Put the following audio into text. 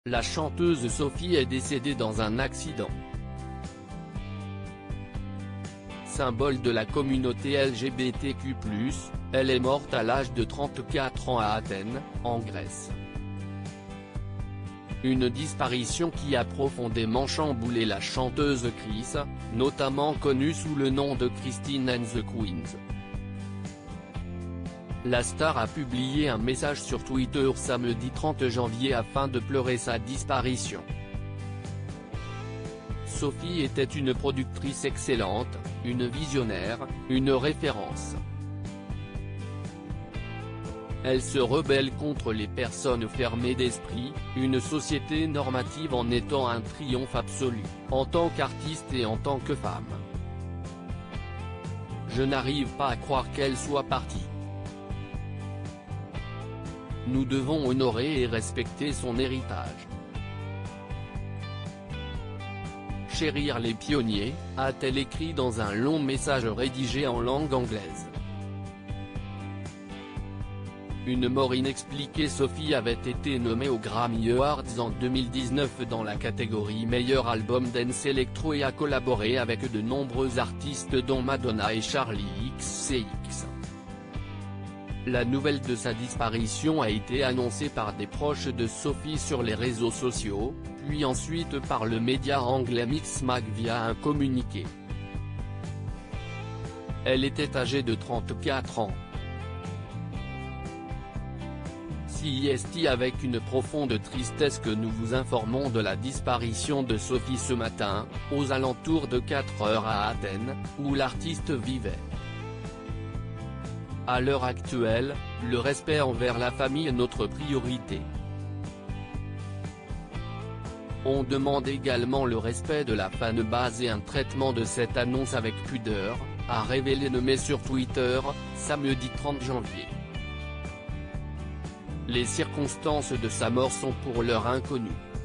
La chanteuse Sophie est décédée dans un accident. Symbole de la communauté LGBTQ+, elle est morte à l'âge de 34 ans à Athènes, en Grèce. Une disparition qui a profondément chamboulé la chanteuse Chris, notamment connue sous le nom de Christine and the Queens. La star a publié un message sur Twitter samedi 30 janvier afin de pleurer sa disparition. Sophie était une productrice excellente, une visionnaire, une référence. Elle se rebelle contre les personnes fermées d'esprit, une société normative en étant un triomphe absolu, en tant qu'artiste et en tant que femme. Je n'arrive pas à croire qu'elle soit partie. Nous devons honorer et respecter son héritage. Chérir les pionniers, a-t-elle écrit dans un long message rédigé en langue anglaise. Une mort inexpliquée. Sophie avait été nommée aux Grammy Awards en 2019 dans la catégorie Meilleur album dance électro et a collaboré avec de nombreux artistes dont Madonna et Charli XCX. La nouvelle de sa disparition a été annoncée par des proches de Sophie sur les réseaux sociaux, puis ensuite par le média anglais Mixmag via un communiqué. Elle était âgée de 34 ans. C'est avec une profonde tristesse que nous vous informons de la disparition de Sophie ce matin, aux alentours de 4 heures à Athènes, où l'artiste vivait. À l'heure actuelle, le respect envers la famille est notre priorité. On demande également le respect de la fanbase et un traitement de cette annonce avec pudeur, a révélé nommé sur Twitter, samedi 30 janvier. Les circonstances de sa mort sont pour l'heure inconnues.